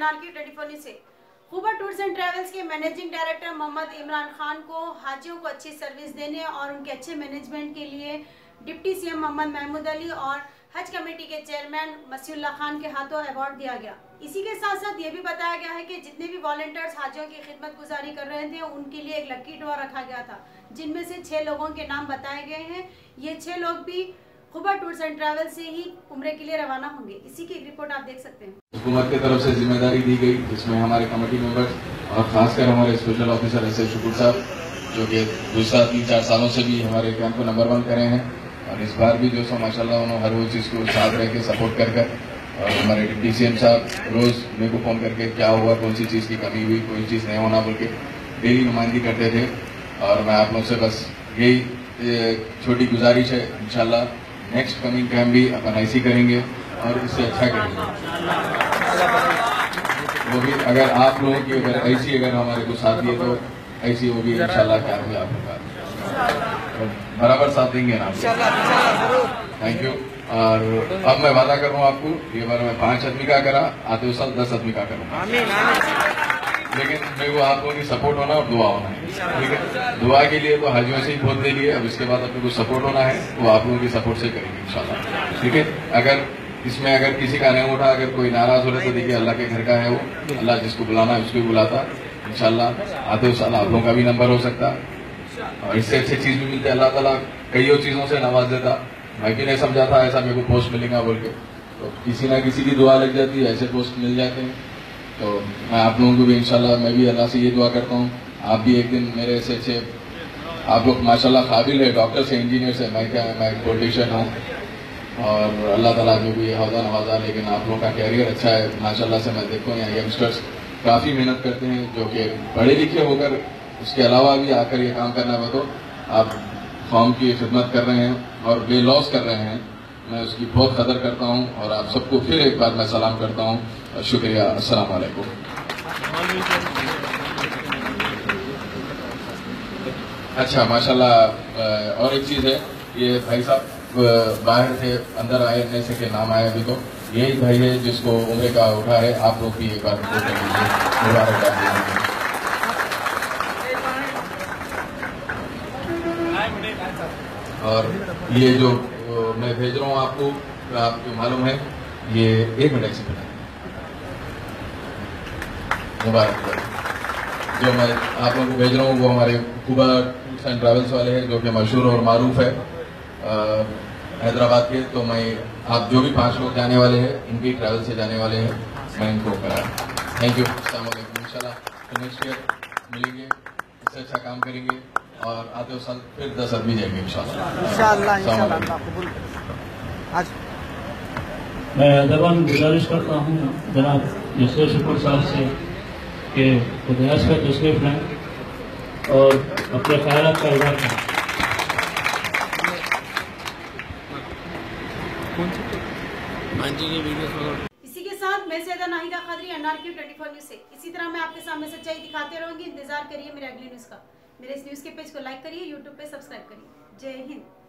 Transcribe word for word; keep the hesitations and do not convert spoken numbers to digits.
NRK twenty four news से। खुबा tours and travels के मैनेजिंग डायरेक्टर मोहम्मद इमरान खान को हाजियों को अच्छी सर्विस देने और उनके अच्छे मैनेजमेंट के लिए डिप्टी सीएम मोहम्मद महमूद अली और हज कमेटी के चेयरमैन मसीउल्लाह खान के हाथों अवार्ड दिया गया। इसी के साथ साथ ये भी बताया गया है कि जितने भी वॉलंटियर्स हाजियों की खिदमत गुजारी कर रहे थे उनके लिए एक लकी ड्रॉ रखा गया था, जिनमें से छह लोगों के नाम बताए गए हैं। ये छह लोग भी खुबा टूर्स एंड ट्रैवल से ही उम्रे के लिए रवाना होंगे। इसी की एक रिपोर्ट आप देख सकते हैं। हुकूमत की तरफ से जिम्मेदारी दी गई, जिसमें हमारे कमेटी मेंबर्स और खासकर हमारे स्पेशल ऑफिसर एस ए शुक्र साहब, जो कि गुज़श्ता तीन चार सालों से भी हमारे कैंप को नंबर वन करे हैं, और इस बार भी जो सो माशाल्लाह उन्होंने हर वो चीज़ को साथ रह के सपोर्ट कर कर, और हमारे डिप्टी सीएम साहब रोज़ मेरे को फ़ोन करके क्या हुआ, कौन सी चीज़ की कमी हुई, कोई चीज़ नहीं होना बोल के डेली नुमाइंदगी करते थे। और मैं आप लोगों से बस यही छोटी गुजारिश है, इंशाल्लाह नेक्स्ट कमिंग कैंप भी अपन ऐसी करेंगे और इससे अच्छा करेंगे। वो भी अगर आप लोगों की अगर ऐसी अगर हमारे को साथ दिए तो ऐसी वो भी इंशाल्लाह क्या भी आप लोग बराबर साथ देंगे ना। Thank you. और अब मैं वादा करूँ आपको, ये बार मैं पांच आदमी का करा, आते हुए साल दस आदमी का करूँगा, लेकिन मेरे को आप लोगों की सपोर्ट होना और दुआ होना है। ठीक है, दुआ के लिए तो हाजियों से ही बहुत दे लिए, अब इसके बाद अपने को सपोर्ट होना है, वो आप लोगों की सपोर्ट से करेंगे इंशाल्लाह। ठीक है, अगर इसमें अगर किसी का नहीं उठा, अगर कोई नाराज हो रहा तो देखिए अल्लाह के घर का है वो, अल्लाह जिसको बुलाना है उसको भी बुलाता इंशाल्लाह। आते हुए साल आप लोगों का भी नंबर हो सकता और इससे अच्छी चीज भी मिलती है। अल्लाह ताला कईयों चीजों से नवाज देता। मैं भी नहीं समझा था ऐसा मेरे को पोस्ट मिलेगा बोल के, तो किसी ना किसी की दुआ लग जाती है, ऐसे पोस्ट मिल जाते हैं। तो मैं आप लोगों को भी इंशाल्लाह, मैं भी अल्लाह से ये दुआ करता हूँ, आप भी एक दिन मेरे ऐसे अच्छे, आप लोग माशाल्लाह काबिल है, डॉक्टर से इंजीनियर से, मैं क्या मैं एक पॉलिटिशियन हूँ और अल्लाह ताला में भी हौदा नवाजा, लेकिन आप लोगों का कैरियर अच्छा है माशाल्लाह से। मैं देखता हूँ यहाँ यंगस्टर्स काफ़ी मेहनत करते हैं, जो कि पढ़े लिखे होकर उसके अलावा भी आकर ये काम करना हो, तो आप कौम की खिदमत कर रहे हैं और बे लॉस कर रहे हैं, मैं उसकी बहुत कदर करता हूं। और आप सबको फिर एक बार मैं सलाम करता हूं और शुक्रिया। अस्सलाम वालेकुम। अच्छा माशाल्लाह, और एक चीज़ है, ये भाई साहब बाहर थे, अंदर आए नहीं सके, नाम आया अभी, तो यही भाई है जिसको उम्रे का उठा है। आप लोग भी एक बार रिपोर्ट कर लीजिए, मुबारकबाद। और ये जो मैं भेज रहा हूँ आपको, आपको मालूम है, ये एक मिनट से बना मुबारक। जो मैं आप लोगों को भेज रहा हूँ वो हमारे खुबा टूर्स एंड ट्रैवल्स वाले हैं, जो कि मशहूर और मारूफ है हैदराबाद के। तो मैं आप जो भी पांच लोग जाने वाले हैं, इनकी ट्रैवल से जाने वाले हैं, मैं इनको करा। Thank you. अस्सलाम वालेकुम। इंशाल्लाह नेक्स्ट ईयर मिलेंगे, इससे अच्छा काम करेंगे और आते साल फिर दस आदमी जाएंगे इंशाल्लाह। इंशाल्लाह इंशाल्लाह कबूल। आज मैं दबान गुजारिश करता हूँ जनाब जैसे शुक्र साहब से कि खुदास का तशरीफ लें और अपने ख्यालात का इज़हार करें। इसी के साथ मैं Syeda Nahida Quadri, NRK twenty four news से। इसी तरह मैं आपके सामने सच्चाई दिखाते रहूंगी। इंतजार करिए मेरे अगली न्यूज़ का। मेरे इस न्यूज़ के पेज को लाइक करिए, यूट्यूब पे सब्सक्राइब करिए। जय हिंद।